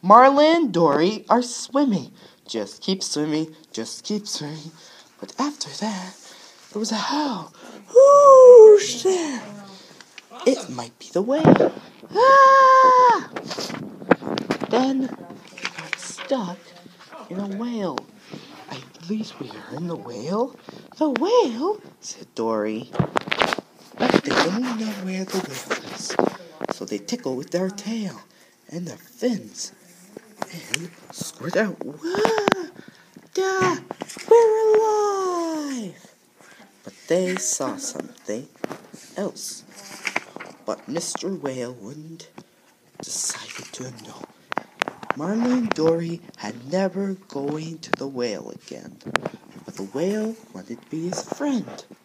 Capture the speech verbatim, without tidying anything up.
Marlin and Dory are swimming. Just keep swimming, just keep swimming. But after that, there was a howl. Whoosh there! It might be the whale. Ah! Then they got stuck in a whale. At least we are in the whale. The whale, said Dory. But they don't know where the whale is. So they tickle with their tail and their fins and squirt out. Wah! Da! We're alive! But they saw something else. But Mister Whale wouldn't decided to know. Marlin and Dory had never going to the whale again. But the whale wanted to be his friend.